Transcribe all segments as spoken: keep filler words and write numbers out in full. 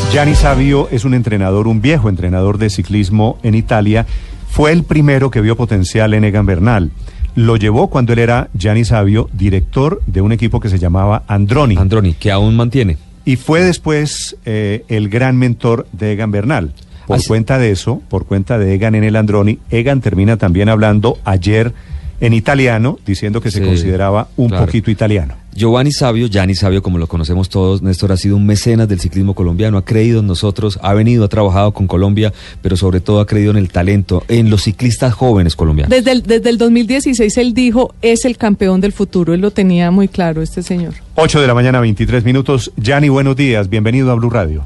Gianni Savio es un entrenador, un viejo entrenador de ciclismo en Italia. Fue el primero que vio potencial en Egan Bernal. Lo llevó cuando él era, Gianni Savio, director de un equipo que se llamaba Androni. Androni, que aún mantiene. Y fue después eh, el gran mentor de Egan Bernal. Por Así. cuenta de eso, por cuenta de Egan en el Androni, Egan termina también hablando ayer en italiano, diciendo que se sí, consideraba un claro. poquito italiano. Giovanni Savio, Gianni Savio, como lo conocemos todos, Néstor, ha sido un mecenas del ciclismo colombiano, ha creído en nosotros, ha venido, ha trabajado con Colombia, pero sobre todo ha creído en el talento, en los ciclistas jóvenes colombianos. Desde el, desde el dos mil dieciséis él dijo, es el campeón del futuro, él lo tenía muy claro, este señor. ocho de la mañana, veintitrés minutos. Gianni, buenos días, bienvenido a Blue Radio.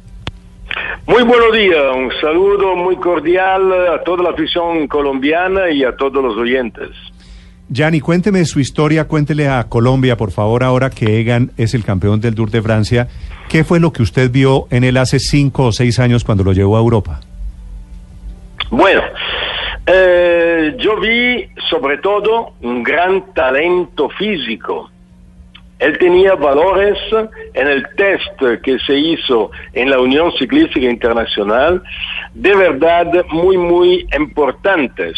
Muy buenos días, un saludo muy cordial a toda la afición colombiana y a todos los oyentes. Gianni, cuénteme su historia, cuéntele a Colombia, por favor, ahora que Egan es el campeón del Tour de Francia. ¿Qué fue lo que usted vio en él hace cinco o seis años cuando lo llevó a Europa? Bueno, eh, yo vi sobre todo un gran talento físico. Él tenía valores en el test que se hizo en la Unión Ciclística Internacional, de verdad muy, muy importantes.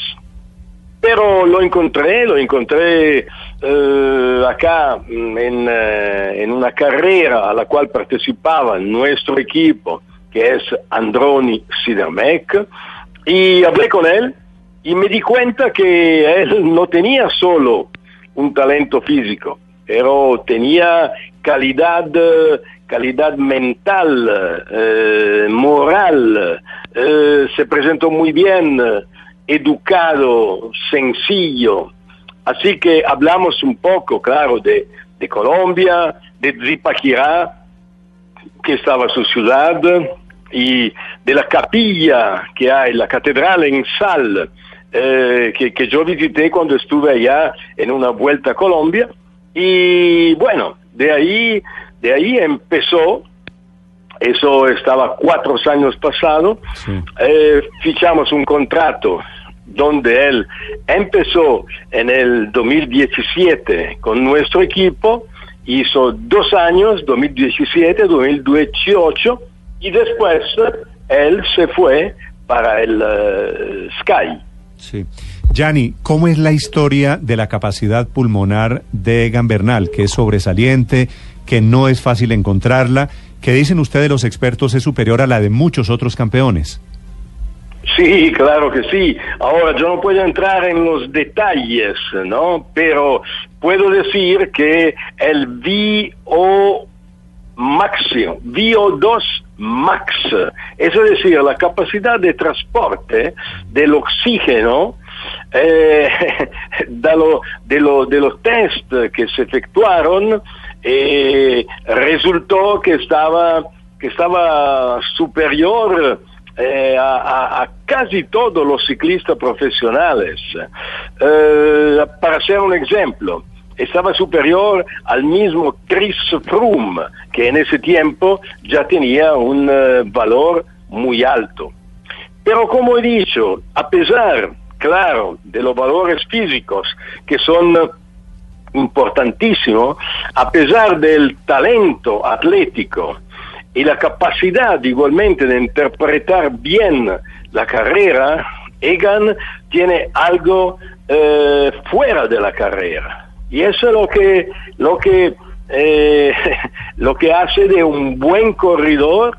Pero lo encontré, lo encontré eh, acá en, eh, en una carrera a la cual participaba nuestro equipo, que es Androni Sidermec, y hablé con él y me di cuenta que él no tenía solo un talento físico, pero tenía calidad, calidad mental, eh, moral, eh, se presentó muy bien, educado, sencillo. Así que hablamos un poco, claro, de, de Colombia, de Zipaquirá, que estaba en su ciudad, y de la capilla que hay, la catedral en Sal, eh, que, que yo visité cuando estuve allá en una vuelta a Colombia. Y bueno, de ahí, de ahí empezó. Eso estaba cuatro años pasado. Sí. Eh, fichamos un contrato donde él empezó en el dos mil diecisiete con nuestro equipo, hizo dos años, dos mil diecisiete, dos mil dieciocho, y después él se fue para el uh, Sky. Sí. Gianni, ¿cómo es la historia de la capacidad pulmonar de Egan Bernal, que es sobresaliente, que no es fácil encontrarla, que dicen ustedes los expertos es superior a la de muchos otros campeones? Sí, claro que sí. Ahora, yo no puedo entrar en los detalles, ¿no? Pero puedo decir que el V O máximo, V O dos max, es decir, la capacidad de transporte del oxígeno, eh, de, lo, de, lo, de los test que se efectuaron, eh, resultó que estaba, que estaba superior Eh, a, a, a casi todos los ciclistas profesionales. Eh, para hacer un ejemplo, estaba superior al mismo Chris Froome, que en ese tiempo ya tenía un uh, valor muy alto. Pero como he dicho, a pesar, claro, de los valores físicos que son uh, importantísimos, a pesar del talento atlético y la capacidad igualmente de interpretar bien la carrera, Egan tiene algo eh, fuera de la carrera. Y eso es lo que, lo que, eh, lo que hace de un buen corredor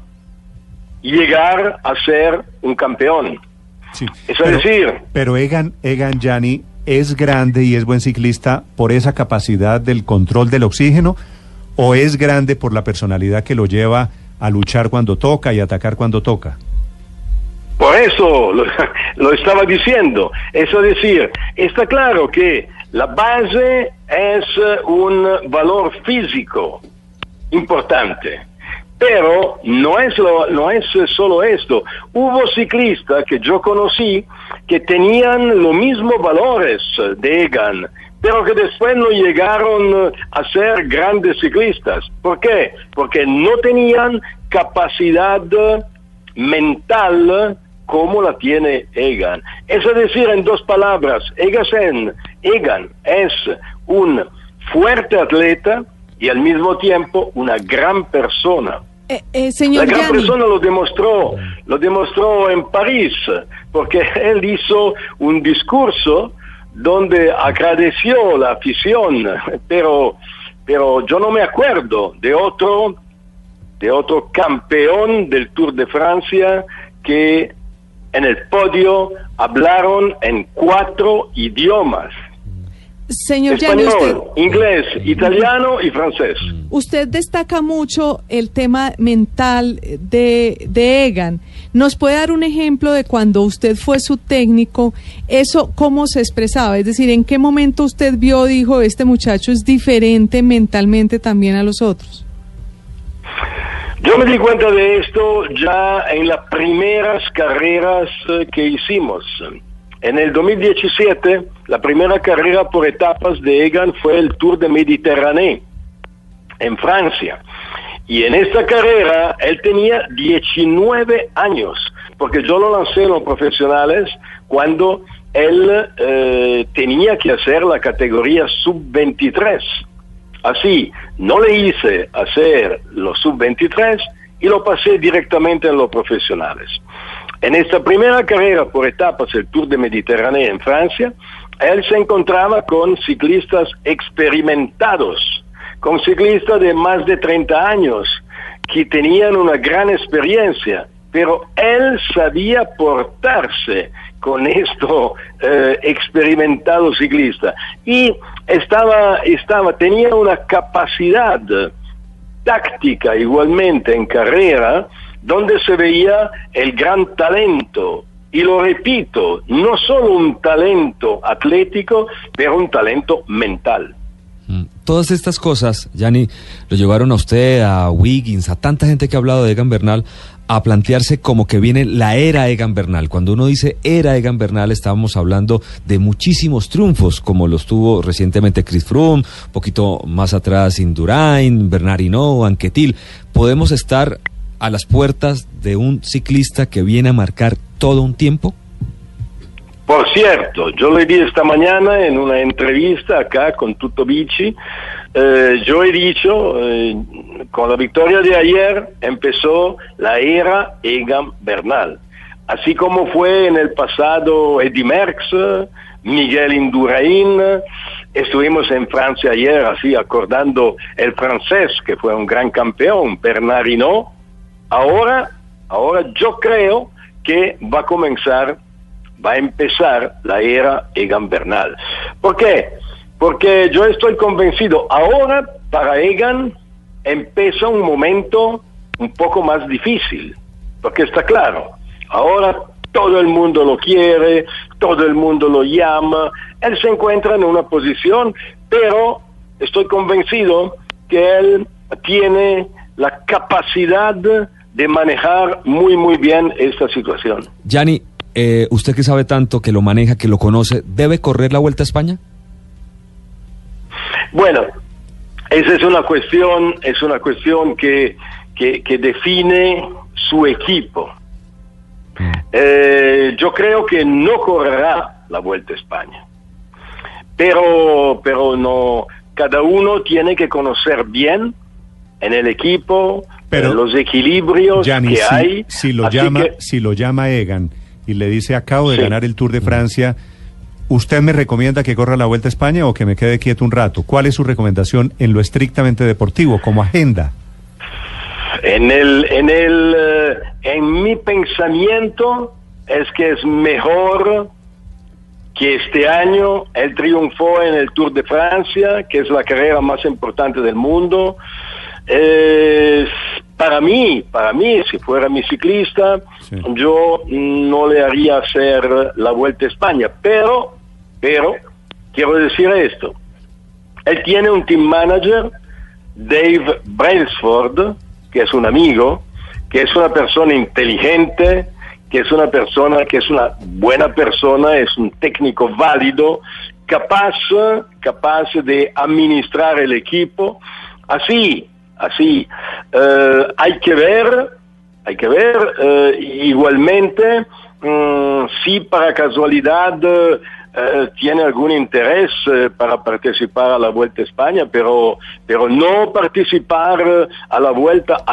llegar a ser un campeón. Sí, es pero, decir... Pero Egan, Egan, Gianni, ¿es grande y es buen ciclista por esa capacidad del control del oxígeno? ¿O es grande por la personalidad que lo lleva a luchar cuando toca y atacar cuando toca? Por eso lo, lo estaba diciendo. Es decir, está claro que la base es un valor físico importante, pero no es, lo, no es solo esto. Hubo ciclistas que yo conocí que tenían los mismos valores de Egan, pero que después no llegaron a ser grandes ciclistas. ¿Por qué? Porque no tenían capacidad mental como la tiene Egan. Es decir, en dos palabras, Egan, Egan es un fuerte atleta y al mismo tiempo una gran persona. Eh, eh, señor La gran Gianni. persona lo demostró, lo demostró en París, porque él hizo un discurso donde agradeció la afición, pero, pero yo no me acuerdo de otro, de otro campeón del Tour de Francia que en el podio hablaron en cuatro idiomas. Señor Gianni, Español, usted, inglés, italiano y francés. usted destaca mucho el tema mental de, de Egan. ¿Nos puede dar un ejemplo de cuando usted fue su técnico, eso cómo se expresaba? Es decir, ¿en qué momento usted vio, dijo, este muchacho es diferente mentalmente también a los otros? Yo me di cuenta de esto ya en las primeras carreras eh, que hicimos. En el dos mil diecisiete, la primera carrera por etapas de Egan fue el Tour de Mediterráneo en Francia. Y en esta carrera él tenía diecinueve años, porque yo lo lancé en los profesionales cuando él eh, tenía que hacer la categoría sub veintitrés. Así, no le hice hacer los sub veintitrés y lo pasé directamente en los profesionales. En esta primera carrera por etapas, el Tour de Mediterráneo en Francia, él se encontraba con ciclistas experimentados, con ciclistas de más de treinta años, que tenían una gran experiencia, pero él sabía portarse con estos eh, experimentados ciclistas y estaba, estaba, tenía una capacidad táctica igualmente en carrera, donde se veía el gran talento, y lo repito, no solo un talento atlético, pero un talento mental. Todas estas cosas, Gianni, lo llevaron a usted, a Wiggins, a tanta gente que ha hablado de Egan Bernal, a plantearse como que viene la era Egan Bernal. Cuando uno dice era Egan Bernal, estábamos hablando de muchísimos triunfos, como los tuvo recientemente Chris Froome, un poquito más atrás Indurain, Bernard Hinault, Anquetil. ¿Podemos estar a las puertas de un ciclista que viene a marcar todo un tiempo? Por cierto, yo le di esta mañana en una entrevista acá con Tutto Bici, eh, yo he dicho, eh, con la victoria de ayer empezó la era Egan Bernal, así como fue en el pasado Eddy Merckx, Miguel Indurain. Estuvimos en Francia ayer así acordando el francés que fue un gran campeón, Bernard Hinault. Ahora, ahora yo creo que va a comenzar, va a empezar la era Egan Bernal. ¿Por qué? Porque yo estoy convencido, ahora para Egan empieza un momento un poco más difícil, porque está claro, ahora todo el mundo lo quiere, todo el mundo lo llama, él se encuentra en una posición, pero estoy convencido que él tiene la capacidad de manejar muy muy bien esta situación. Gianni, eh, usted que sabe tanto, que lo maneja, que lo conoce, ¿debe correr la Vuelta a España? Bueno, esa es una cuestión, es una cuestión que, que, que define su equipo. Mm. Eh, yo creo que no correrá la Vuelta a España, pero, pero no, cada uno tiene que conocer bien en el equipo, pero, los equilibrios Gianni, que si, hay. Si lo llama, que, si lo llama Egan y le dice acabo de sí. ganar el Tour de Francia, ¿usted me recomienda que corra la Vuelta a España o que me quede quieto un rato? ¿Cuál es su recomendación en lo estrictamente deportivo, como agenda? En el, en el, en mi pensamiento es que es mejor que este año él triunfó en el Tour de Francia, que es la carrera más importante del mundo. Eh, para mí, para mí, si fuera mi ciclista, sí. yo no le haría hacer la Vuelta a España, pero, pero, quiero decir esto, él tiene un team manager, Dave Brailsford, que es un amigo, que es una persona inteligente, que es una persona, que es una buena persona, es un técnico válido, capaz, capaz de administrar el equipo, así, así, uh, hay que ver, hay que ver, uh, igualmente, um, si para casualidad uh, tiene algún interés uh, para participar a la Vuelta a España, pero, pero no participar a la Vuelta al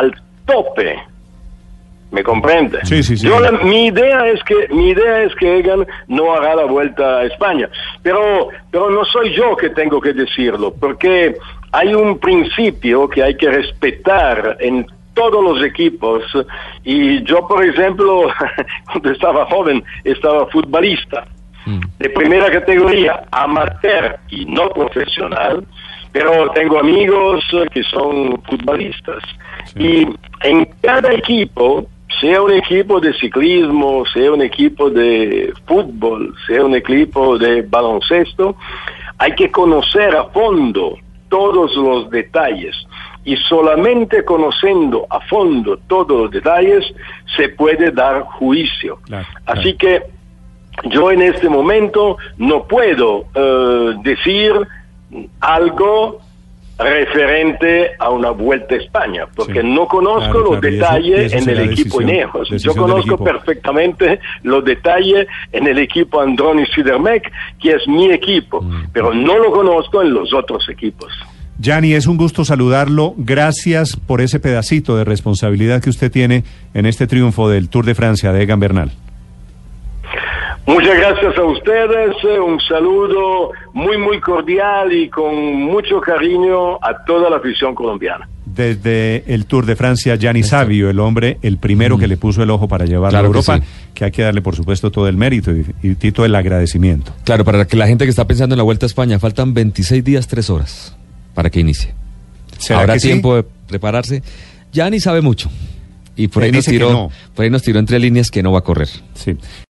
tope. ¿Me comprende? Sí, sí, sí. Yo la, mi idea es que mi idea es que Egan no hará la vuelta a España, pero pero no soy yo que tengo que decirlo, porque hay un principio que hay que respetar en todos los equipos, y yo, por ejemplo, cuando estaba joven, estaba futbolista mm. de primera categoría, amateur y no profesional, pero tengo amigos que son futbolistas, sí. Y en cada equipo, sea un equipo de ciclismo, sea un equipo de fútbol, sea un equipo de baloncesto, hay que conocer a fondo todos los detalles, y solamente conociendo a fondo todos los detalles se puede dar juicio. Claro, claro. Así que yo en este momento no puedo uh, decir algo referente a una vuelta a España, porque sí, no conozco claro, los claro, detalles y eso, y eso en el equipo Ineos. Yo conozco perfectamente los detalles en el equipo Androni Sidermec, que es mi equipo, mm. pero no lo conozco en los otros equipos. Gianni, es un gusto saludarlo. Gracias por ese pedacito de responsabilidad que usted tiene en este triunfo del Tour de Francia de Egan Bernal. Muchas gracias a ustedes, un saludo muy muy cordial y con mucho cariño a toda la afición colombiana. Desde el Tour de Francia, Gianni Savio, el hombre, el primero mm. que le puso el ojo para llevarlo claro a Europa, que, sí. que hay que darle por supuesto todo el mérito y, y todo el agradecimiento. Claro, para que la gente que está pensando en la Vuelta a España, faltan veintiséis días, tres horas para que inicie. Habrá tiempo sí? de prepararse. Gianni sabe mucho y por ahí, nos tiró, no. por ahí nos tiró entre líneas que no va a correr. Sí.